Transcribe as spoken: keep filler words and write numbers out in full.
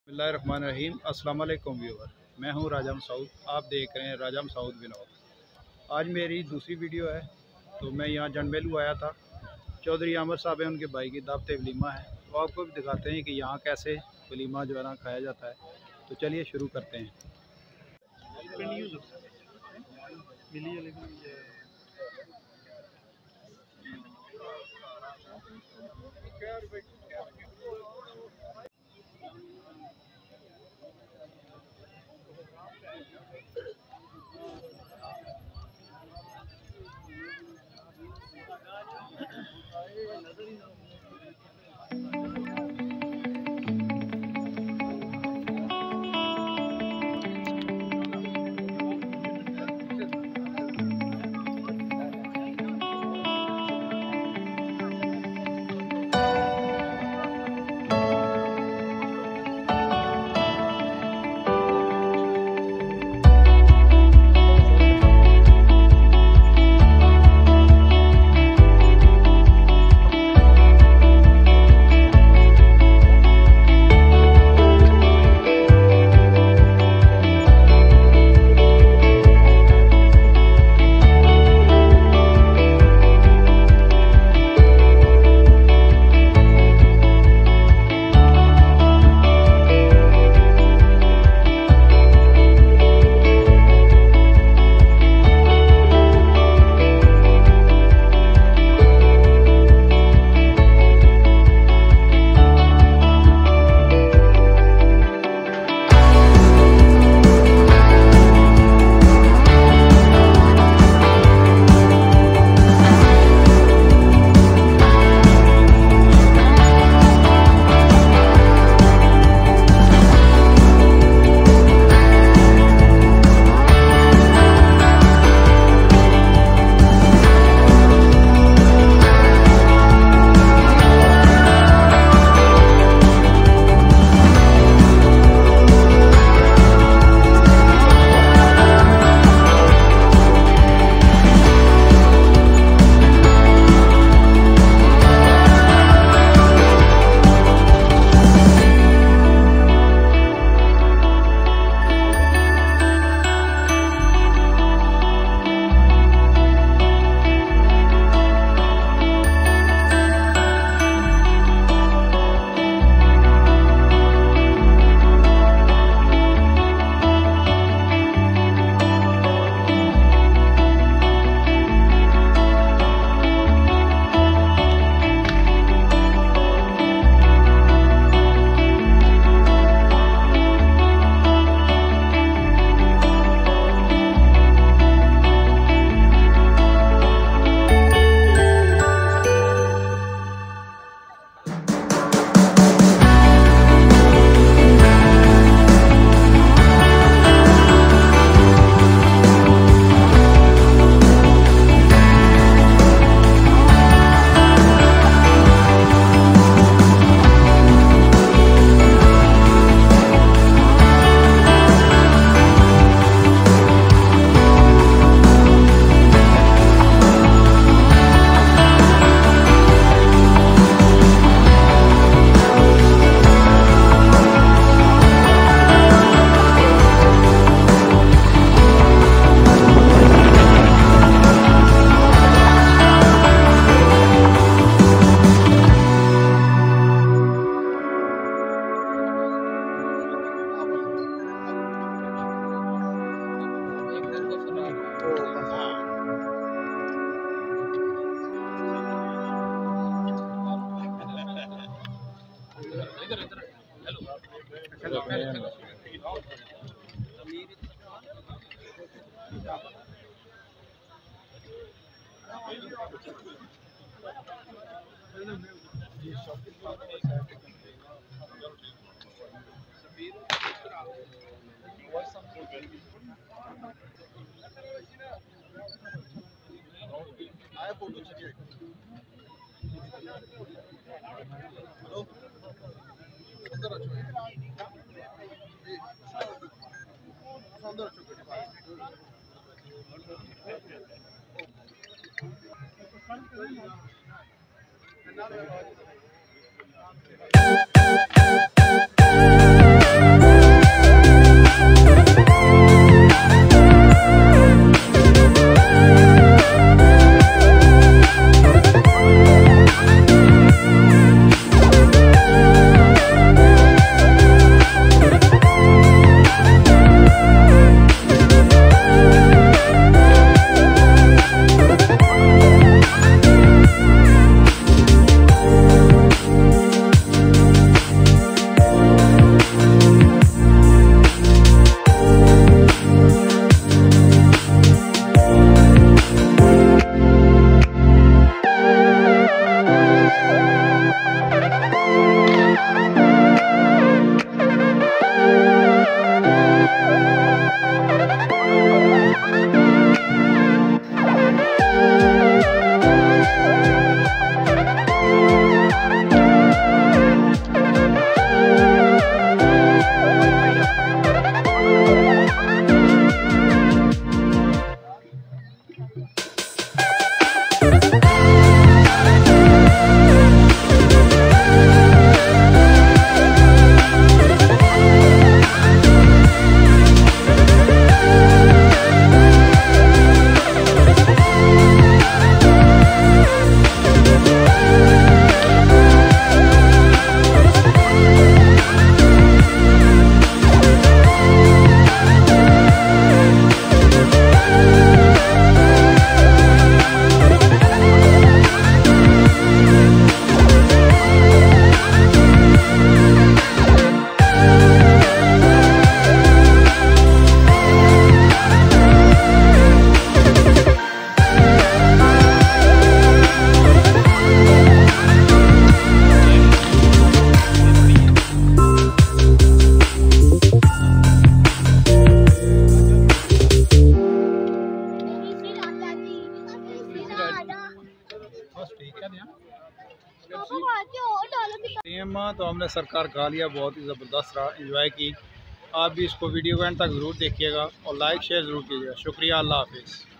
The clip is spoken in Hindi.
बिस्मिल्लाहिर्रहमानिर्रहीम। अस्सलाम वालेकुम व्यूअर, मैं हूं राजा मसूद। आप देख रहे हैं राजा मसूद विनोद। आज मेरी दूसरी वीडियो है। तो मैं यहाँ जंडमेलू आया था। चौधरी आमर साहब हैं, उनके भाई की दावत वलीमा है। तो आपको भी दिखाते हैं कि यहाँ कैसे वलीमा जो है ना खाया जाता है। तो चलिए शुरू करते हैं। सिनेमा तो हमने सरकार खा लिया, बहुत ही ज़बरदस्त रहा, एंजॉय की। आप भी इसको वीडियो को एंड तक ज़रूर देखिएगा और लाइक शेयर ज़रूर कीजिएगा। शुक्रिया, अल्लाह हाफिज़।